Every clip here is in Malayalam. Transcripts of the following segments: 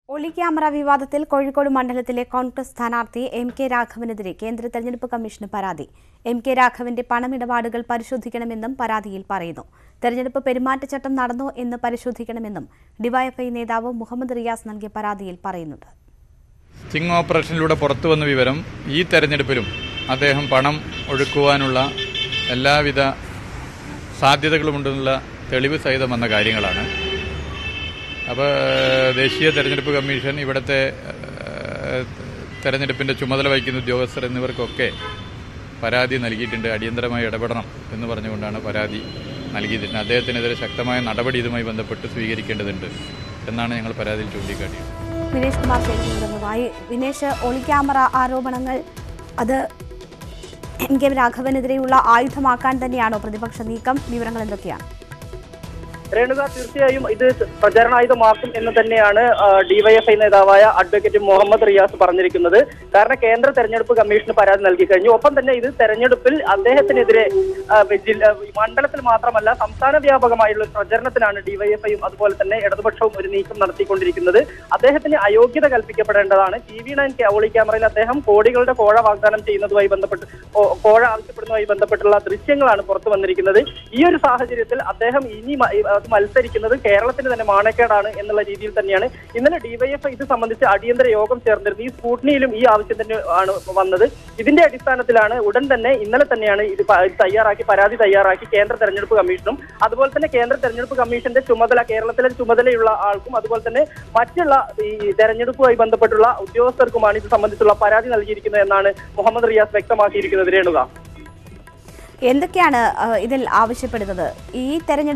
ഒളി ക്യാമറ വിവാദത്തിൽ കോഴിക്കോട് മണ്ഡലത്തിലെ കോൺഗ്രസ് സ്ഥാനാർത്ഥി എം.കെ. രാഘവനെതിരെ കേന്ദ്ര തെരഞ്ഞെടുപ്പ് കമ്മീഷന് പരാതി. എം.കെ. രാഘവന്റെ പണമിടപാടുകൾ പരിശോധിക്കണമെന്നും പരാതിയിൽ പറയുന്നു. തെരഞ്ഞെടുപ്പ് പെരുമാറ്റച്ചട്ടം നടന്നോ എന്ന് പരിശോധിക്കണമെന്നും ഡിവൈഎഫ്ഐ നേതാവ് മുഹമ്മദ് റിയാസ് നൽകിയ പരാതിയിൽ പറയുന്നുണ്ട്. സ്റ്റിംഗ് ഓപ്പറേഷനിലൂടെ പുറത്തുവന്ന വിവരം ഈ തെരഞ്ഞെടുപ്പിലും അദ്ദേഹം പണം ഒഴുക്കുവാനുള്ള എല്ലാവിധ സാധ്യതകളുമുണ്ടെന്നുള്ള തെളിവ് സഹിതം വന്ന കാര്യങ്ങളാണ്. അപ്പോൾ ദേശീയ തെരഞ്ഞെടുപ്പ് കമ്മീഷൻ ഇവിടുത്തെ തെരഞ്ഞെടുപ്പിൻ്റെ ചുമതല വഹിക്കുന്ന ഉദ്യോഗസ്ഥർ എന്നിവർക്കൊക്കെ പരാതി നൽകിയിട്ടുണ്ട്. അടിയന്തരമായി ഇടപെടണം എന്ന് പറഞ്ഞുകൊണ്ടാണ് പരാതി നൽകിയിട്ടുണ്ട്. അദ്ദേഹത്തിനെതിരെ ശക്തമായ നടപടി ഇതുമായി ബന്ധപ്പെട്ട് സ്വീകരിക്കേണ്ടതുണ്ട് എന്നാണ് ഞങ്ങൾ പരാതിയിൽ ചൂണ്ടിക്കാട്ടിയത്. വിനേഷ് കുമാർ വിനേഷ്, ഒളി ക്യാമറ ആരോപണങ്ങൾ അത് എം.കെ. രാഘവനെതിരെയുള്ള ആയുധമാക്കാൻ തന്നെയാണോ പ്രതിപക്ഷ നീക്കം? വിവരങ്ങൾ എന്തൊക്കെയാണ്? രേണുക, തീർച്ചയായും ഇത് പ്രചരണായുധമാക്കും എന്ന് തന്നെയാണ് ഡിവൈഎഫ്ഐ നേതാവായ അഡ്വക്കേറ്റ് മുഹമ്മദ് റിയാസ് പറഞ്ഞിരിക്കുന്നത്. കാരണം കേന്ദ്ര തെരഞ്ഞെടുപ്പ് കമ്മീഷന് പരാതി നൽകി കഴിഞ്ഞു. ഒപ്പം തന്നെ ഇത് തെരഞ്ഞെടുപ്പിൽ അദ്ദേഹത്തിനെതിരെ മണ്ഡലത്തിൽ മാത്രമല്ല സംസ്ഥാന വ്യാപകമായുള്ള പ്രചരണത്തിനാണ് ഡിവൈഎഫ്ഐയും അതുപോലെ തന്നെ ഇടതുപക്ഷവും ഒരു നീക്കം നടത്തിക്കൊണ്ടിരിക്കുന്നത്. അദ്ദേഹത്തിന് അയോഗ്യത കൽപ്പിക്കപ്പെടേണ്ടതാണ്. TV9 ഒളി ക്യാമറയിൽ അദ്ദേഹം കോടികളുടെ കോഴ വാഗ്ദാനം ചെയ്യുന്നതുമായി ബന്ധപ്പെട്ട് കോഴ ആവശ്യപ്പെടുന്നതുമായി ബന്ധപ്പെട്ടുള്ള ദൃശ്യങ്ങളാണ് പുറത്തു വന്നിരിക്കുന്നത്. ഈ ഒരു സാഹചര്യത്തിൽ അദ്ദേഹം ഇനി മത്സരിക്കുന്നത് കേരളത്തിന് തന്നെ മാനക്കേടാണ് എന്നുള്ള രീതിയിൽ തന്നെയാണ് ഇന്നലെ ഡിവൈഎഫ്ഐ ഇത് സംബന്ധിച്ച് അടിയന്തര യോഗം ചേർന്നിരുന്നത്. ഈ സ്കൂട്ടനിയിലും ഈ ആവശ്യം തന്നെ ആണ് വന്നത്. ഇതിന്റെ അടിസ്ഥാനത്തിലാണ് ഉടൻ തന്നെ ഇന്നലെ തന്നെയാണ് ഇത് പരാതി തയ്യാറാക്കി കേന്ദ്ര തെരഞ്ഞെടുപ്പ് കമ്മീഷനും അതുപോലെ തന്നെ കേന്ദ്ര തെരഞ്ഞെടുപ്പ് കമ്മീഷന്റെ ചുമതല കേരളത്തിലെ ചുമതലയുള്ള ആൾക്കും അതുപോലെ തന്നെ മറ്റുള്ള ഈ തെരഞ്ഞെടുപ്പുമായി ബന്ധപ്പെട്ടുള്ള ഉദ്യോഗസ്ഥർക്കുമാണ് ഇത് സംബന്ധിച്ചുള്ള പരാതി നൽകിയിരിക്കുന്നത് എന്നാണ് മുഹമ്മദ് റിയാസ് വ്യക്തമാക്കിയിരിക്കുന്നത്. രേണുക, എന്തൊക്കെയാണ് ഇതിൽ ആവശ്യപ്പെടുന്നത്? ഈ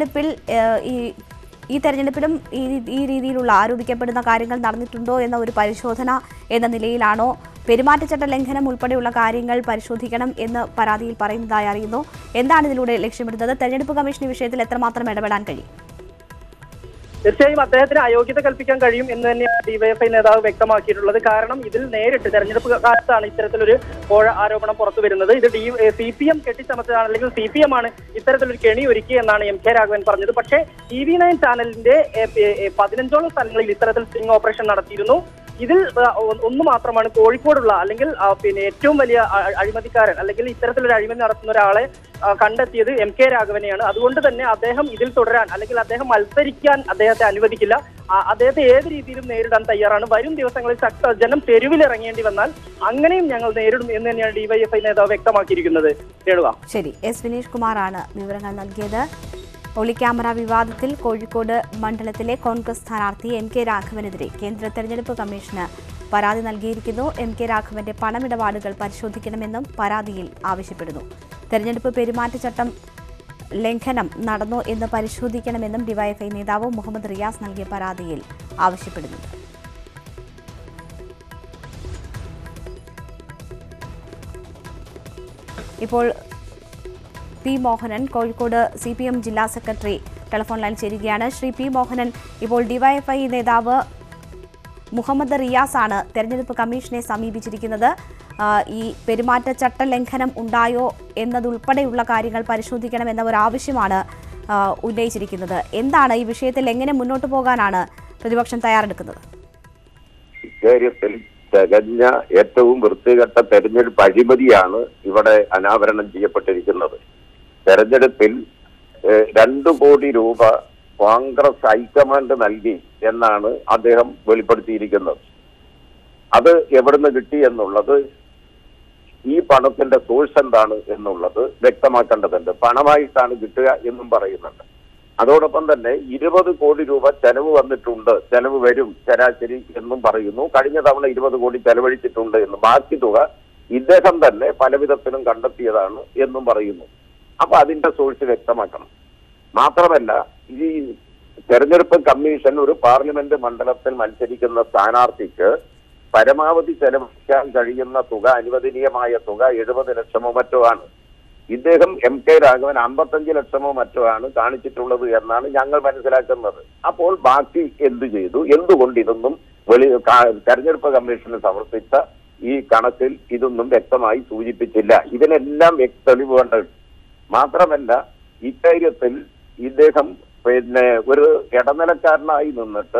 തെരഞ്ഞെടുപ്പിലും ഈ രീതിയിലുള്ള ആരോപിക്കപ്പെടുന്ന കാര്യങ്ങൾ നടന്നിട്ടുണ്ടോ എന്ന ഒരു പരിശോധന എന്ന നിലയിലാണോ? പെരുമാറ്റച്ചട്ട ലംഘനം ഉൾപ്പെടെയുള്ള കാര്യങ്ങൾ പരിശോധിക്കണം എന്ന് പരാതിയിൽ പറയുന്നതായി അറിയുന്നു. എന്താണ് ഇതിലൂടെ ലക്ഷ്യമിടുന്നത്? തെരഞ്ഞെടുപ്പ് കമ്മീഷൻ ഈ വിഷയത്തിൽ എത്രമാത്രം ഇടപെടാൻ കഴിയും? തീർച്ചയായും അദ്ദേഹത്തിന് അയോഗ്യത കൽപ്പിക്കാൻ കഴിയും എന്ന് തന്നെയാണ് ഡിവൈഎഫ്ഐ നേതാവ് വ്യക്തമാക്കിയിട്ടുള്ളത്. കാരണം ഇതിൽ നേരിട്ട് തെരഞ്ഞെടുപ്പ് കാലത്താണ് ഇത്തരത്തിലൊരു കോഴ ആരോപണം പുറത്തു വരുന്നത്. ഇത് CPM കെട്ടിച്ചമച്ചതാണ്, അല്ലെങ്കിൽ CPM ആണ് ഇത്തരത്തിലൊരു കെണി ഒരുക്കി എന്നാണ് എം.കെ. രാഘവൻ പറഞ്ഞത്. പക്ഷേ TV9 ചാനലിന്റെ 15ഓളം സ്ഥലങ്ങളിൽ ഇത്തരത്തിൽ സ്റ്റിംഗ് ഓപ്പറേഷൻ നടത്തിയിരുന്നു. ഇതിൽ ഒന്ന് മാത്രമാണ് കോഴിക്കോടുള്ള അല്ലെങ്കിൽ ഏറ്റവും വലിയ അഴിമതിക്കാരൻ അല്ലെങ്കിൽ ഇത്തരത്തിലൊരു അഴിമതി നടത്തുന്ന ഒരാളെ കണ്ടെത്തിയത് എം.കെ. രാഘവനെയാണ്. അതുകൊണ്ട് തന്നെ അദ്ദേഹം ഇതിൽ തുടരാൻ അല്ലെങ്കിൽ അദ്ദേഹം മത്സരിക്കാൻ അദ്ദേഹത്തെ അനുവദിക്കില്ല. അദ്ദേഹത്തെ ഏത് രീതിയിലും നേരിടാൻ തയ്യാറാണ്. വരും ദിവസങ്ങളിൽ ജനം തെരുവിലിറങ്ങേണ്ടി വന്നാൽ അങ്ങനെയും ഞങ്ങൾ നേരിടും എന്ന് തന്നെയാണ് ഡിവൈഎഫ്ഐ നേതാവ് വ്യക്തമാക്കിയിരിക്കുന്നത്. ശരി, എസ് വിനേഷ് കുമാറാണ് വിവരങ്ങൾ നൽകിയത്. ഒളി ക്യാമറ വിവാദത്തിൽ കോഴിക്കോട് മണ്ഡലത്തിലെ കോൺഗ്രസ് സ്ഥാനാർത്ഥി എം.കെ. രാഘവനെതിരെ കേന്ദ്ര തെരഞ്ഞെടുപ്പ് കമ്മീഷന് പരാതി നൽകിയിരിക്കുന്നു. എം.കെ. രാഘവന്റെ പണമിടപാടുകൾ പരിശോധിക്കണമെന്നും പരാതിയിൽ ആവശ്യപ്പെടുന്നു. തെരഞ്ഞെടുപ്പ് പെരുമാറ്റച്ചട്ടം ലംഘനം നടന്നോ എന്ന് പരിശോധിക്കണമെന്നും ഡിവൈഎഫ്ഐ നേതാവ് മുഹമ്മദ് റിയാസ് നൽകിയ പരാതിയിൽ ആവശ്യപ്പെടുന്നുണ്ട്. ഇപ്പോൾ പി മോഹനൻ, കോഴിക്കോട് CPM ജില്ലാ സെക്രട്ടറി, ടെലിഫോൺ ലൈൻ ചേരുകയാണ്. ശ്രീ പി മോഹനൻ, ഇപ്പോൾ ഡിവൈഎഫ്ഐ നേതാവ് മുഹമ്മദ് റിയാസ് ആണ് തെരഞ്ഞെടുപ്പ് കമ്മീഷനെ സമീപിച്ചിരിക്കുന്നത്. ഈ പെരുമാറ്റച്ചട്ട ലംഘനം ഉണ്ടായോ എന്നതുൾപ്പെടെയുള്ള കാര്യങ്ങൾ പരിശോധിക്കണമെന്ന ഒരു ആവശ്യമാണ് ഉന്നയിച്ചിരിക്കുന്നത്. എന്താണ് ഈ വിഷയത്തിൽ എങ്ങനെ മുന്നോട്ട് പോകാനാണ് പ്രതിപക്ഷം തയ്യാറെടുക്കുന്നത്? ഇക്കാര്യത്തിൽ തികഞ്ഞ ഏറ്റവും വൃത്തികെട്ട തെരഞ്ഞെടുപ്പ് അഴിമതിയാണ് ഇവിടെ അനാവരണം ചെയ്യപ്പെട്ടിരിക്കുന്നത്. തെരഞ്ഞെടുപ്പിൽ 2 കോടി രൂപ കോൺഗ്രസ് ഹൈക്കമാൻഡ് നൽകി എന്നാണ് അദ്ദേഹം വെളിപ്പെടുത്തിയിരിക്കുന്നത്. അത് എവിടുന്ന് കിട്ടി എന്നുള്ളത്, ഈ പണത്തിന്റെ സോഴ്സ് എന്താണ് എന്നുള്ളത് വ്യക്തമാക്കേണ്ടതുണ്ട്. പണമായിട്ടാണ് കിട്ടുക എന്നും പറയുന്നുണ്ട്. അതോടൊപ്പം തന്നെ 20 കോടി രൂപ ചെലവ് വന്നിട്ടുണ്ട്, ചെലവ് വരും ശരാശരി എന്നും പറയുന്നു. കഴിഞ്ഞ തവണ 20 കോടി ചെലവഴിച്ചിട്ടുണ്ട് എന്നും, ബാക്കി തുക ഇദ്ദേഹം തന്നെ പല വിധത്തിലും കണ്ടെത്തിയതാണ് എന്നും പറയുന്നു. അപ്പൊ അതിന്റെ സോഴ്സ് വ്യക്തമാക്കണം. മാത്രമല്ല, ഈ തെരഞ്ഞെടുപ്പ് കമ്മീഷൻ ഒരു പാർലമെന്റ് മണ്ഡലത്തിൽ മത്സരിക്കുന്ന സ്ഥാനാർത്ഥിക്ക് പരമാവധി ചെലവഴിക്കാൻ കഴിയുന്ന തുക, അനുവദനീയമായ തുക 70 ലക്ഷമോ മറ്റോ ആണ്. ഇദ്ദേഹം എം.കെ. രാഘവൻ 55 ലക്ഷമോ മറ്റോ ആണ് കാണിച്ചിട്ടുള്ളത് എന്നാണ് ഞങ്ങൾ മനസ്സിലാക്കുന്നത്. അപ്പോൾ ബാക്കി എന്തു ചെയ്തു? എന്തുകൊണ്ട് ഇതൊന്നും തെരഞ്ഞെടുപ്പ് കമ്മീഷന് സമർപ്പിച്ച ഈ കണക്കിൽ ഇതൊന്നും വ്യക്തമായി സൂചിപ്പിച്ചില്ല? ഇതിനെല്ലാം തെളിവ് വേണ്ടത്. മാത്രമല്ല, ഇക്കാര്യത്തിൽ ഇദ്ദേഹം ഒരു ഇടനിലക്കാരനായി നിന്നിട്ട്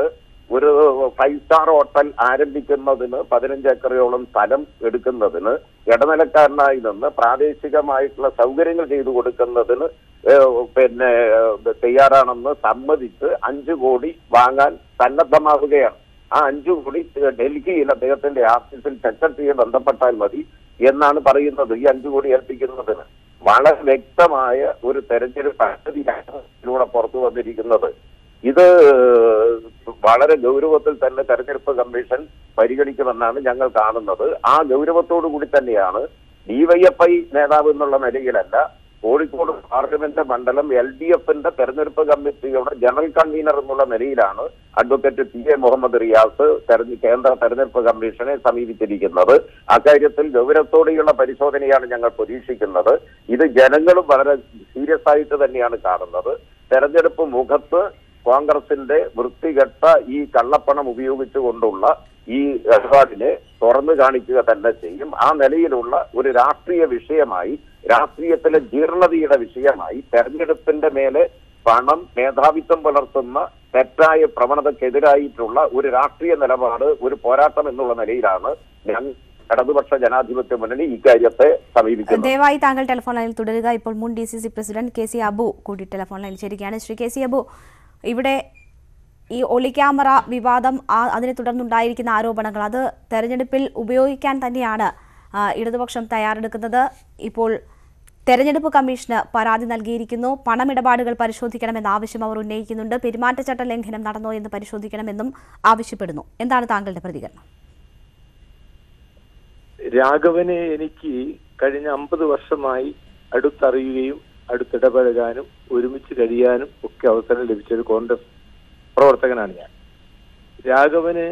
ഒരു 5-സ്റ്റാർ ഹോട്ടൽ ആരംഭിക്കുന്നതിന് 15 ഏക്കറോളം സ്ഥലം എടുക്കുന്നതിന് ഇടനിലക്കാരനായി നിന്ന് പ്രാദേശികമായിട്ടുള്ള സൗകര്യങ്ങൾ ചെയ്തു കൊടുക്കുന്നതിന് തയ്യാറാണെന്ന് സമ്മതിച്ച് 5 കോടി വാങ്ങാൻ സന്നദ്ധമാവുകയാണ്. ആ 5 കോടി ഡൽഹിയിൽ അദ്ദേഹത്തിന്റെ ഓഫീസിൽ സെക്രട്ടറിയെ ബന്ധപ്പെട്ടാൽ മതി എന്നാണ് പറയുന്നത്. ഈ 5 കോടി ഏൽപ്പിക്കുന്നതിന് വളരെ വ്യക്തമായ ഒരു തെരഞ്ഞെടുപ്പ് പദ്ധതിയാണ് ഇതിലൂടെ പുറത്തു വന്നിരിക്കുന്നത്. ഇത് വളരെ ഗൗരവത്തിൽ തന്നെ തെരഞ്ഞെടുപ്പ് കമ്മീഷൻ പരിഗണിക്കുമെന്നാണ് ഞങ്ങൾ കാണുന്നത്. ആ ഗൗരവത്തോടു കൂടി തന്നെയാണ് ഡിവൈഎഫ്ഐ നേതാവ് എന്നുള്ള നിലയിലല്ല, കോഴിക്കോട് പാർലമെന്റ് മണ്ഡലം LDFന്റെ തെരഞ്ഞെടുപ്പ് കമ്മിറ്റിയുടെ ജനറൽ കൺവീനർ എന്നുള്ള നിലയിലാണ് അഡ്വക്കേറ്റ് PA മുഹമ്മദ് റിയാസ് കേന്ദ്ര തെരഞ്ഞെടുപ്പ് കമ്മീഷനെ സമീപിച്ചിരിക്കുന്നത്. അക്കാര്യത്തിൽ ഗൗരവത്തോടെയുള്ള പരിശോധനയാണ് ഞങ്ങൾ പ്രതീക്ഷിക്കുന്നത്. ഇത് ജനങ്ങളും വളരെ സീരിയസ് ആയിട്ട് തന്നെയാണ് കാണുന്നത്. തെരഞ്ഞെടുപ്പ് മുഖത്ത് കോൺഗ്രസിന്റെ വൃത്തികെട്ട ഈ കള്ളപ്പണം ഉപയോഗിച്ചുകൊണ്ടുള്ള ഈ ഇടപാടിനെ തുറന്നു കാണിക്കുക തന്നെ ചെയ്യും. ആ നിലയിലുള്ള ഒരു രാഷ്ട്രീയ വിഷയമായി, രാഷ്ട്രീയത്തിലെ ജീർണതയുടെ വിഷയമായി തെരഞ്ഞെടുപ്പിന്റെ മേലെ പണം മേധാവിത്വം പുലർത്തുന്ന തെറ്റായ പ്രവണതക്കെതിരായിട്ടുള്ള ഒരു രാഷ്ട്രീയ നിലപാട്, ഒരു പോരാട്ടം എന്നുള്ള നിലയിലാണ് ഞങ്ങൾ ഇടതുപക്ഷ ജനാധിപത്യ മുന്നണി ഇക്കാര്യത്തെ സമീപിക്കുന്നത്. ദയവായി താങ്കൾ ടെലിഫോൺ ലൈനിൽ തുടരുക. ഇപ്പോൾ മുൻ DCC പ്രസിഡന്റ് KC അബു കൂടി ടെലിഫോൺ ലൈനിൽ ചേരുകയാണ്. ശ്രീ KC അബു, ഇവിടെ ഈ ഒളിക്യാമറ വിവാദം, അതിനെ തുടർന്നുണ്ടായിരിക്കുന്ന ആരോപണങ്ങൾ, അത് തെരഞ്ഞെടുപ്പിൽ ഉപയോഗിക്കാൻ തന്നെയാണ് ഇടതുപക്ഷം തയ്യാറെടുക്കുന്നത്. ഇപ്പോൾ തെരഞ്ഞെടുപ്പ് കമ്മീഷന് പരാതി നൽകിയിരിക്കുന്നു. പണമിടപാടുകൾ പരിശോധിക്കണമെന്ന ആവശ്യം അവർ ഉന്നയിക്കുന്നുണ്ട്. പെരുമാറ്റച്ചട്ട ലംഘനം നടന്നോ എന്ന് പരിശോധിക്കണമെന്നും ആവശ്യപ്പെടുന്നു. എന്താണ് താങ്കളുടെ പ്രതികരണം? രാഘവനെ എനിക്ക് കഴിഞ്ഞ 50 വർഷമായി അടുത്തറിയുകയും അടുത്തിടപഴകാനും ഒരുമിച്ച് കഴിയാനും ഒക്കെ അവസരം ലഭിച്ച ഒരു കോൺഗ്രസ് പ്രവർത്തകനാണ് ഞാൻ. രാഘവന്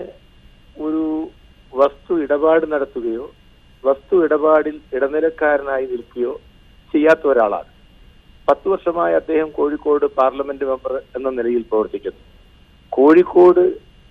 ഒരു വസ്തു ഇടപാട് നടത്തുകയോ വസ്തു ഇടപാടിൽ ഇടനിലക്കാരനായി നിൽക്കുകയോ ചെയ്യാത്ത ഒരാളാണ്. 10 വർഷമായി അദ്ദേഹം കോഴിക്കോട് പാർലമെന്റ് മെമ്പർ എന്ന നിലയിൽ പ്രവർത്തിക്കുന്നു. കോഴിക്കോട്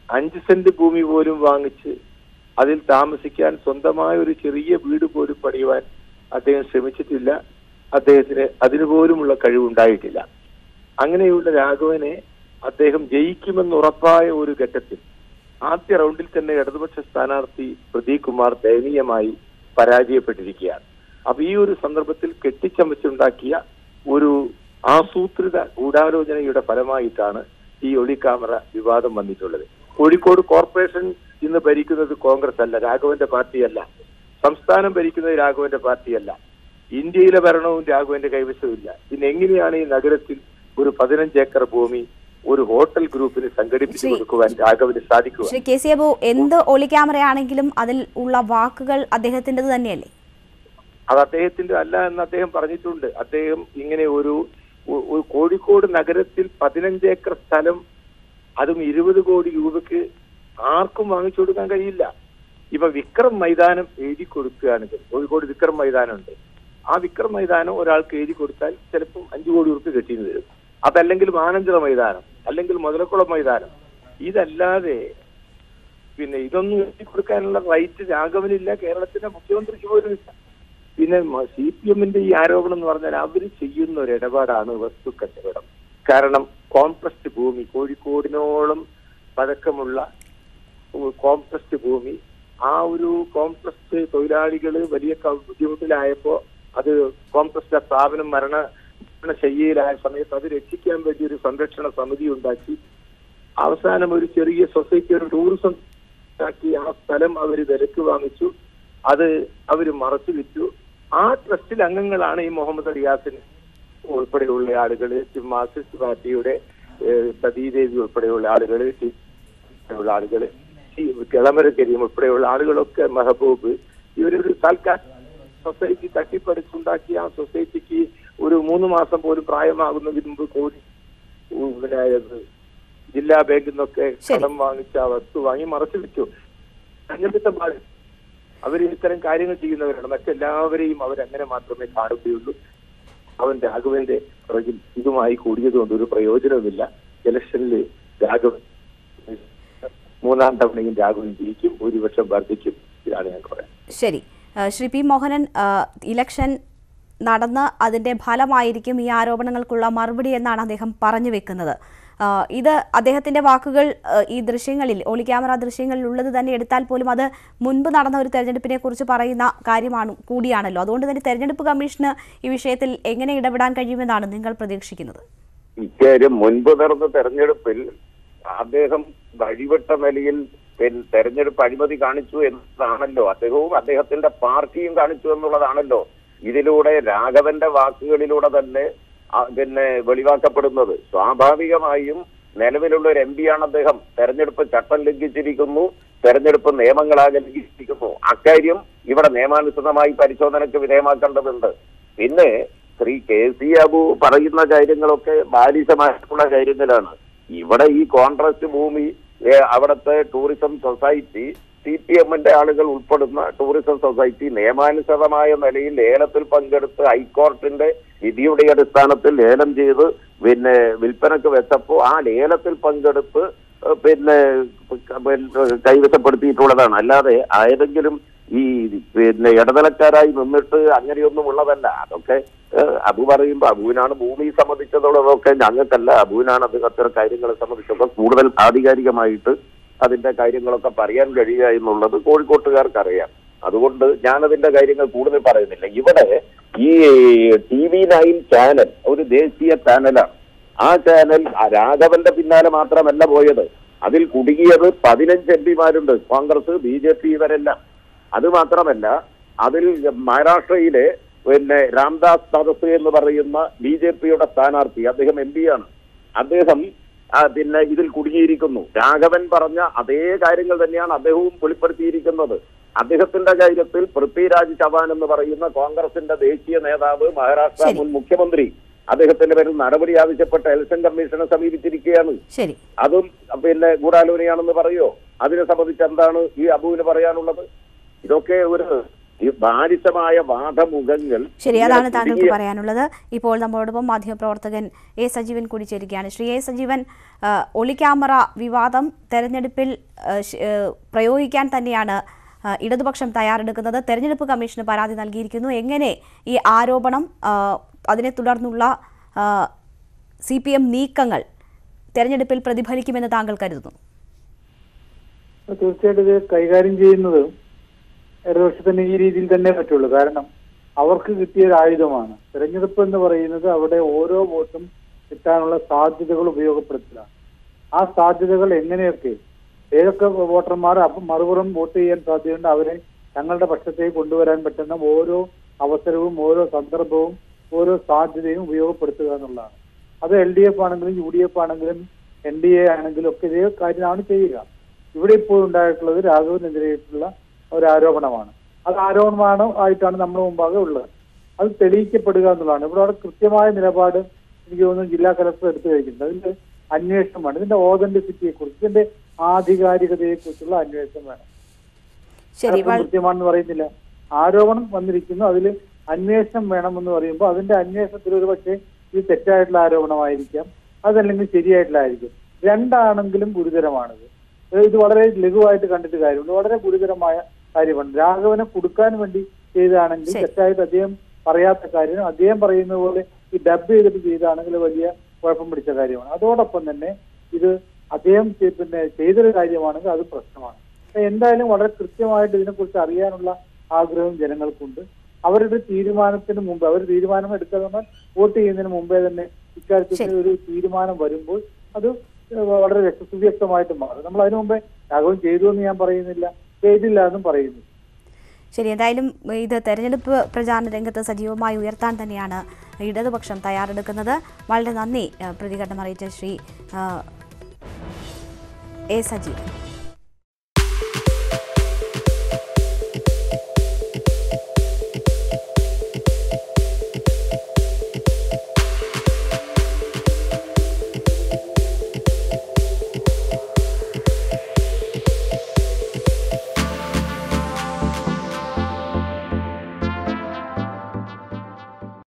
5 സെന്റ് ഭൂമി പോലും വാങ്ങിച്ച് അതിൽ താമസിക്കാൻ സ്വന്തമായ ഒരു ചെറിയ വീട് പോലും പണിയുവാൻ അദ്ദേഹം ശ്രമിച്ചിട്ടില്ല. അദ്ദേഹത്തിന് അതിനുപോലുമുള്ള കഴിവുണ്ടായിട്ടില്ല. അങ്ങനെയുള്ള രാഘവനെ അദ്ദേഹം ജയിക്കുമെന്ന് ഉറപ്പായ ഒരു ഘട്ടത്തിൽ ആദ്യ റൗണ്ടിൽ തന്നെ ഇടതുപക്ഷ സ്ഥാനാർത്ഥി പ്രദീപ് കുമാർ ദയനീയമായി പരാജയപ്പെട്ടിരിക്കുകയാണ്. അപ്പൊ ഈ ഒരു സന്ദർഭത്തിൽ കെട്ടിച്ചമച്ചുണ്ടാക്കിയ ഒരു ആസൂത്രിത ഗൂഢാലോചനയുടെ ഫലമായിട്ടാണ് ഈ ഒളിക്യാമറ വിവാദം വന്നിട്ടുള്ളത്. കോഴിക്കോട് കോർപ്പറേഷൻ ഇന്ന് ഭരിക്കുന്നത് കോൺഗ്രസ് അല്ല, രാഘവന്റെ പാർട്ടിയല്ല. സംസ്ഥാനം ഭരിക്കുന്നത് രാഘവന്റെ പാർട്ടിയല്ല. ഇന്ത്യയിലെ ഭരണവും രാഘവന്റെ കൈവശമില്ല. പിന്നെ എങ്ങനെയാണ് ഈ നഗരത്തിൽ ഒരു 15 ഏക്കർ ഭൂമി ഒരു ഹോട്ടൽ ഗ്രൂപ്പിന് സംഘടിപ്പിച്ചു കൊടുക്കുവാൻ രാഘവന് സാധിക്കുക? ശ്രീ KC അബു, എന്ത് ഒളിക്യാമറയാണെങ്കിലും അതിൽ ഉള്ള വാക്കുകൾ അദ്ദേഹത്തിൻ്റെത് തന്നെയല്ലേ? അത് അദ്ദേഹത്തിന്റെ അല്ല എന്ന് അദ്ദേഹം പറഞ്ഞിട്ടുണ്ട്. അദ്ദേഹം ഇങ്ങനെ ഒരു കോഴിക്കോട് നഗരത്തിൽ 15 ഏക്കർ സ്ഥലം, അതും 20 കോടി രൂപയ്ക്ക് ആർക്കും വാങ്ങിച്ചു കൊടുക്കാൻ കഴിയില്ല. ഇപ്പൊ വിക്രം മൈതാനം എഴുതി കൊടുക്കുകയാണെങ്കിൽ, കോഴിക്കോട് വിക്രം മൈതാനം ഉണ്ട്, ആ വിക്രം മൈതാനം ഒരാൾക്ക് എഴുതി കൊടുത്താൽ ചിലപ്പം 5 കോടി രൂപ കെട്ടിന്ന് വരും. അതല്ലെങ്കിൽ മാനന്തര മൈതാനം, അല്ലെങ്കിൽ മുതലക്കുളം മൈതാനം. ഇതല്ലാതെ പിന്നെ ഇതൊന്നും എഴുതി കൊടുക്കാനുള്ള റൈറ്റ് രാഘവനില്ല, കേരളത്തിന്റെ മുഖ്യമന്ത്രിക്ക് പോലും ഇല്ല. പിന്നെ CPMന്റെ ഈ ആരോപണം എന്ന് പറഞ്ഞാൽ അവര് ചെയ്യുന്ന ഒരു ഇടപാടാണ് വസ്തു കച്ചവടം. കാരണം കോംപ്രസ്റ്റ് ഭൂമി, കോഴിക്കോടിനോളം പഴക്കമുള്ള കോംപ്രസ്റ്റ് ഭൂമി, ആ ഒരു കോംപ്രസ്റ്റ് തൊഴിലാളികള് വലിയ ബുദ്ധിമുട്ടിലായപ്പോ അത് കോംപ്രസ്റ്റ് സ്ഥാപനം മരണശയ്യയിലായ സമയത്ത് അത് രക്ഷിക്കാൻ വേണ്ടി ഒരു സംരക്ഷണ സമിതി ഉണ്ടാക്കി അവസാനം ഒരു ചെറിയ സൊസൈറ്റി, ഒരു ടൂറിസം ഉണ്ടാക്കി ആ സ്ഥലം അവർ വിലക്ക് വാങ്ങിച്ചു, അത് അവർ മറച്ചു വിറ്റു. ആ ട്രസ്റ്റിൽ അംഗങ്ങളാണ് ഈ മുഹമ്മദ് റിയാസിന് ഉൾപ്പെടെയുള്ള ആളുകൾ, മാർക്സിസ്റ്റ് പാർട്ടിയുടെ സതീദേവി ഉൾപ്പെടെയുള്ള ആളുകൾ, ആളുകൾ കിളമര കരീം ഉൾപ്പെടെയുള്ള ആളുകളൊക്കെ, മെഹബൂബ്, ഇവരൊരു താൽക്കാലിക സൊസൈറ്റി തട്ടിപ്പറിച്ചുണ്ടാക്കി ആ സൊസൈറ്റിക്ക് ഒരു 3 മാസം പോലും പ്രായമാകുന്നതിന് മുമ്പ് കോടി ജില്ലാ ബാങ്കിൽ നിന്നൊക്കെ കടം വാങ്ങിച്ച വസ്തു വാങ്ങി മറച്ചു വെച്ചു. അങ്ങനത്തെ പാട് അവർ ഇത്തരം കാര്യങ്ങൾ ചെയ്യുന്നവരാണ്. മറ്റെല്ലാവരെയും അവരങ്ങനെ മാത്രമേ കാണുകയുള്ളൂ. അവൻ രാഘവന്റെ പുറകിൽ ഇതുമായി കൂടിയതുകൊണ്ട് ഒരു പ്രയോജനവുമില്ല. ഇലക്ഷനിൽ രാഘവൻ 3ാം തവണയും രാഘവൻ ജയിക്കും, ഭൂരിപക്ഷം വർദ്ധിക്കും. ഇതാണ് ഞാൻ പറയാം. ശരി, ശ്രീ P. മോഹനൻ, ഇലക്ഷൻ നടന്ന് അതിന്റെ ഫലമായിരിക്കും ഈ ആരോപണങ്ങൾക്കുള്ള മറുപടി എന്നാണ് അദ്ദേഹം പറഞ്ഞു വെക്കുന്നത്. ഇത് അദ്ദേഹത്തിന്റെ വാക്കുകൾ ഈ ദൃശ്യങ്ങളിൽ ഒളി ക്യാമറ ദൃശ്യങ്ങളിൽ ഉള്ളത് തന്നെ എടുത്താൽ പോലും അത് മുൻപ് നടന്ന ഒരു തെരഞ്ഞെടുപ്പിനെ കുറിച്ച് പറയുന്ന കാര്യമാണ് കൂടിയാണല്ലോ. അതുകൊണ്ട് തന്നെ തെരഞ്ഞെടുപ്പ് കമ്മീഷന് ഈ വിഷയത്തിൽ എങ്ങനെ ഇടപെടാൻ കഴിയുമെന്നാണ് നിങ്ങൾ പ്രതീക്ഷിക്കുന്നത്? ഇക്കാര്യം മുൻപ് നടന്ന തെരഞ്ഞെടുപ്പിൽ അദ്ദേഹം വഴിവിട്ട നിലയിൽ തെരഞ്ഞെടുപ്പ് അഴിമതി കാണിച്ചു എന്നതാണല്ലോ, അദ്ദേഹവും അദ്ദേഹത്തിന്റെ പാർട്ടിയും കാണിച്ചു എന്നുള്ളതാണല്ലോ ഇതിലൂടെ രാഘവന്റെ വാക്കുകളിലൂടെ തന്നെ വെളിവാക്കപ്പെടുന്നത്. സ്വാഭാവികമായും നിലവിലുള്ള ഒരു MP ആണ് അദ്ദേഹം. തെരഞ്ഞെടുപ്പ് ചട്ടം ലംഘിച്ചിരിക്കുന്നു, തെരഞ്ഞെടുപ്പ് നിയമങ്ങളാകെ ലംഘിച്ചിരിക്കുന്നു. അക്കാര്യം ഇവിടെ നിയമാനുസൃതമായി പരിശോധനയ്ക്ക് വിധേയമാക്കേണ്ടതുണ്ട്. പിന്നെ ശ്രീ KC അബു പറയുന്ന കാര്യങ്ങളൊക്കെ ബാലിശമായിട്ടുള്ള കാര്യങ്ങളാണ്. ഇവിടെ ഈ കോൺട്രാസ്റ്റ് ഭൂമി അവിടുത്തെ ടൂറിസം സൊസൈറ്റി CPM-ന്റെ ആളുകൾ ഉൾപ്പെടുന്ന ടൂറിസം സൊസൈറ്റി നിയമാനുസൃതമായ നിലയിൽ ലേലത്തിൽ പങ്കെടുത്ത് ഹൈക്കോടതിയുടെ വിധിയുടെ അടിസ്ഥാനത്തിൽ ലേലം ചെയ്ത് വിൽപ്പനക്ക് വെച്ചപ്പോൾ ആ ലേലത്തിൽ പങ്കെടുത്ത് കൈവശപ്പെടുത്തിയിട്ടുള്ളതാണ്. അല്ലാതെ ഏതെങ്കിലും ഈ ഇടനിലക്കാരായി നിന്നിട്ട് അങ്ങനെയൊന്നും ഉള്ളതല്ല. അതൊക്കെ അബു പറയുമ്പോൾ അബുവിനാണ് ഭൂമി സംബന്ധിച്ചതുള്ളതൊക്കെ, ഞങ്ങൾക്കല്ല. അബുവിനാണ് അത്തരം കാര്യങ്ങളെ സംബന്ധിച്ചൊക്കെ കൂടുതൽ ആധികാരികമായിട്ട് അതിന്റെ കാര്യങ്ങളൊക്കെ പറയാൻ കഴിയുക എന്നുള്ളത് കോഴിക്കോട്ടുകാർക്ക് അറിയാം. അതുകൊണ്ട് ഞാനതിന്റെ കാര്യങ്ങൾ കൂടുതൽ പറയുന്നില്ല. ഇവിടെ ഈ TV9 ചാനൽ ഒരു ദേശീയ ചാനലാണ്. ആ ചാനൽ രാഘവന്റെ പിന്നാലെ മാത്രമല്ല പോയത്, അതിൽ കുടുങ്ങിയത് 15 MP-മാരുണ്ട്, കോൺഗ്രസ് BJP ഇവരെല്ലാം. അത് മാത്രമല്ല, അതിൽ മഹാരാഷ്ട്രയിലെ രാംദാസ് തദസ് എന്ന് പറയുന്ന BJP-യുടെ സ്ഥാനാർത്ഥി, അദ്ദേഹം MP ആണ്. അദ്ദേഹം ഇതിൽ കുടുങ്ങിയിരിക്കുന്നു. രാഘവൻ പറഞ്ഞ അതേ കാര്യങ്ങൾ തന്നെയാണ് അദ്ദേഹവും വെളിപ്പെടുത്തിയിരിക്കുന്നത്. അദ്ദേഹത്തിന്റെ കാര്യത്തിൽ പൃഥ്വിരാജ് ചവാൻ എന്ന് പറയുന്ന കോൺഗ്രസിന്റെ ദേശീയ നേതാവ്, മഹാരാഷ്ട്ര മുൻ മുഖ്യമന്ത്രി, അദ്ദേഹത്തിന്റെ പേരിൽ നടപടി ആവശ്യപ്പെട്ട് ഇലക്ഷൻ കമ്മീഷനെ സമീപിച്ചിരിക്കുകയാണ്. അതും ഗൂഢാലോചനയാണെന്ന് പറയുമോ? അതിനെ സംബന്ധിച്ച് എന്താണ് ഈ അബുവിന് പറയാനുള്ളത്? ഇതൊക്കെ ഒരു ബാലിശമായ വാദമുഖങ്ങൾ. ശരി, അതാണ് താങ്കൾക്ക് പറയാനുള്ളത്. ഇപ്പോൾ നമ്മളോടൊപ്പം മാധ്യമപ്രവർത്തകൻ A. സജീവൻ കൂടി ചേരുകയാണ്. ശ്രീ A. സജീവൻ, ഒളി ക്യാമറ വിവാദം തെരഞ്ഞെടുപ്പിൽ പ്രയോഗിക്കാൻ തന്നെയാണ് ഇടതുപക്ഷം തയ്യാറെടുക്കുന്നത്. തെരഞ്ഞെടുപ്പ് കമ്മീഷന് പരാതി നൽകിയിരിക്കുന്നു. എങ്ങനെ ഈ ആരോപണം, അതിനെ തുടർന്നുള്ള CPM നീക്കങ്ങൾ തെരഞ്ഞെടുപ്പിൽ പ്രതിഫലിക്കുമെന്ന് താങ്കൾ കരുതുന്നു? തീർച്ചയായിട്ടും ഇത് കൈകാര്യം ചെയ്യുന്നത് ഇടതുപക്ഷത്തിന് ഈ രീതിയിൽ തന്നെ പറ്റുള്ളൂ. കാരണം അവർക്ക് കിട്ടിയ ഒരു ആയുധമാണ് തെരഞ്ഞെടുപ്പ് എന്ന് പറയുന്നത്. അവിടെ ഓരോ വോട്ടും കിട്ടാനുള്ള സാധ്യതകൾ ഉപയോഗപ്പെടുത്തലാണ്. ആ സാധ്യതകൾ എങ്ങനെയൊക്കെ ഏതൊക്കെ വോട്ടർമാർ മറുപുറം വോട്ട് ചെയ്യാൻ സാധ്യതയുണ്ട് അവരെ തങ്ങളുടെ പക്ഷത്തേക്ക് കൊണ്ടുവരാൻ പറ്റുന്ന ഓരോ അവസരവും ഓരോ സന്ദർഭവും ഓരോ സാധ്യതയും ഉപയോഗപ്പെടുത്തുക എന്നുള്ളതാണ്. അത് LDF ആണെങ്കിലും UDF ആണെങ്കിലും NDA ആണെങ്കിലും ഒക്കെ ഇതേ കാര്യമാണ് ചെയ്യുക. ഇവിടെ ഇപ്പോൾ ഉണ്ടായിട്ടുള്ളത് രാഘവനെതിരായിട്ടുള്ള ഒരു ആരോപണമാണ്. അത് ആയിട്ടാണ് നമ്മുടെ മുമ്പാകെ ഉള്ളത്. അത് തെളിയിക്കപ്പെടുക എന്നുള്ളതാണ്. ഇവിടെ കൃത്യമായ നിലപാട് എനിക്ക് തോന്നുന്നു ജില്ലാ കലക്ടർ എടുത്തു കഴിഞ്ഞിട്ടുണ്ട്. അതിന്റെ അന്വേഷണം വേണം. ഇതിന്റെ ഓതന്റിസിറ്റിയെ കുറിച്ച്, ഇതിന്റെ ആധികാരികതയെ കുറിച്ചുള്ള അന്വേഷണം വേണം. കൃത്യമാണെന്ന് പറയുന്നില്ല, ആരോപണം വന്നിരിക്കുന്നു, അതിൽ അന്വേഷണം വേണമെന്ന് പറയുമ്പോൾ അതിന്റെ അന്വേഷണത്തിൽ ഒരു പക്ഷേ ഇത് തെറ്റായിട്ടുള്ള ആരോപണമായിരിക്കാം, അതല്ലെങ്കിൽ ശരിയായിട്ടുള്ളതായിരിക്കും. രണ്ടാണെങ്കിലും ഗുരുതരമാണിത്. ഇത് വളരെ ലഘുവായിട്ട് കണ്ടിട്ട് കാര്യമുണ്ട്. വളരെ ഗുരുതരമായ കാര്യമാണ്. രാഘവനെ കൊടുക്കാൻ വേണ്ടി ചെയ്തതാണെങ്കിൽ തെറ്റായിട്ട് അദ്ദേഹം പറയാത്ത കാര്യം അദ്ദേഹം പറയുന്ന പോലെ ഈ ഡബ് ചെയ്തിട്ട് ചെയ്താണെങ്കിൽ വലിയ കുഴപ്പം പിടിച്ച കാര്യമാണ്. അതോടൊപ്പം തന്നെ ഇത് അദ്ദേഹം ചെയ്തൊരു കാര്യമാണെങ്കിൽ അത് പ്രശ്നമാണ്. എന്തായാലും വളരെ കൃത്യമായിട്ട് ഇതിനെക്കുറിച്ച് അറിയാനുള്ള ആഗ്രഹം ജനങ്ങൾക്കുണ്ട്. അവരുടെ തീരുമാനത്തിന് മുമ്പ്, അവർ തീരുമാനം എടുക്കാൻ വോട്ട് ചെയ്യുന്നതിന് മുമ്പേ തന്നെ ഇക്കാര്യത്തിൽ ഒരു തീരുമാനം വരുമ്പോൾ അത് വളരെ സുവ്യക്തമായിട്ട് മാറും. നമ്മൾ അതിനു മുമ്പേ രാഘവൻ ചെയ്തു എന്ന് ഞാൻ പറയുന്നില്ല, ചെയ്തില്ല എന്നും പറയുന്നു. ശരി, എന്തായാലും ഇത് തെരഞ്ഞെടുപ്പ് പ്രചാരണ രംഗത്ത് സജീവമായി ഉയർത്താൻ തന്നെയാണ് ഇടതുപക്ഷം തയ്യാറെടുക്കുന്നത്. വളരെ നന്ദി പ്രതികരണം അറിയിച്ച ശ്രീ A. സജീവൻ.